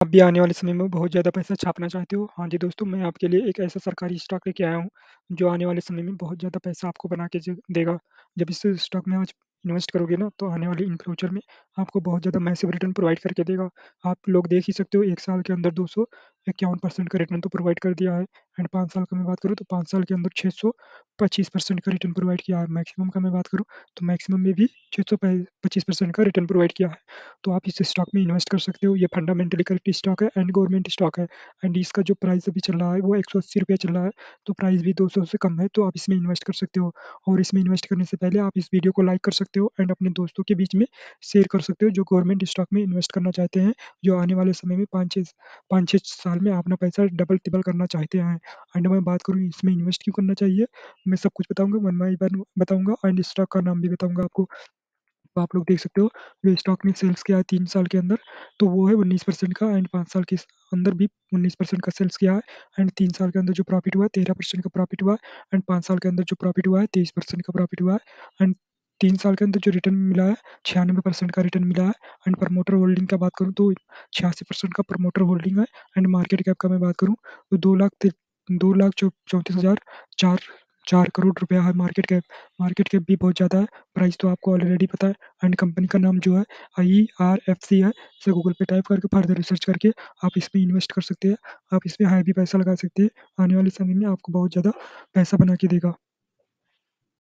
आप भी आने वाले समय में बहुत ज़्यादा पैसा छापना चाहते हो? हाँ जी दोस्तों, मैं आपके लिए एक ऐसा सरकारी स्टॉक लेके आया हूँ, जो आने वाले समय में बहुत ज़्यादा पैसा आपको बना के देगा। जब इस स्टॉक में आज इन्वेस्ट करोगे ना, तो आने वाले इन फ्यूचर में आपको बहुत ज़्यादा मैसिव रिटर्न प्रोवाइड करके देगा। आप लोग देख ही सकते हो, 1 साल के अंदर 251% का रिटर्न तो प्रोवाइड कर दिया है। एंड 5 साल का मैं बात करूँ तो 5 साल के अंदर 625% का रिटर्न प्रोवाइड किया है। मैक्सिमम का मैं बात करूँ तो मैक्सिमम में भी 625% का रिटर्न प्रोवाइड किया है। तो आप इस स्टॉक में इन्वेस्ट कर सकते हो। ये फंडामेंटली करेक्ट स्टॉक है एंड गवर्नमेंट स्टॉक है। एंड इसका जो प्राइस अभी चल रहा है वो ₹180 चल रहा है, तो प्राइस भी 200 से कम है, तो आप इसमें इन्वेस्ट कर सकते हो। और इसमें इन्वेस्ट करने से पहले आप इस वीडियो को लाइक कर सकते हो एंड अपने दोस्तों के बीच में शेयर कर सकते हो, जो गवर्नमेंट स्टॉक में इन्वेस्ट करना चाहते हैं, जो आने वाले समय में 5-6 साल में अपना पैसा डबल-तिबल करना चाहते हैं। एंड मैं बात करूँ इसमें इन्वेस्ट क्यों करना चाहिए, मैं सब कुछ बताऊँगा, वन बाय वन बताऊँगा एंड स्टॉक का नाम भी बताऊँगा आपको। तो आप लोग देख सकते हो, जो स्टॉक ने सेल्स किया है 3 साल के अंदर, तो वो है 19% का। एंड 5 साल के अंदर भी 19% का सेल्स किया है। एंड 3 साल के अंदर जो प्रॉफिट हुआ है 13% का प्रॉफिट हुआ है। एंड 5 साल के अंदर जो प्रॉफिट हुआ है 23% का प्रॉफिट हुआ है। एंड 3 साल के अंदर जो रिटर्न मिला है 96% का रिटर्न मिला है। एंड प्रमोटर होल्डिंग का बात करूँ तो 86% का प्रमोटर होल्डिंग है। एंड मार्केट कैप का मैं बात करूँ तो 2,34,000 4 4 करोड़ रुपया है मार्केट कैप। मार्केट कैप भी बहुत ज़्यादा है। प्राइस तो आपको ऑलरेडी पता है। एंड कंपनी का नाम जो है IRFC है। इसे गूगल पे टाइप करके फर्दर रिसर्च करके आप इसमें इन्वेस्ट कर सकते हैं। आप इसमें हाई भी पैसा लगा सकते हैं। आने वाले समय में आपको बहुत ज़्यादा पैसा बना के देगा।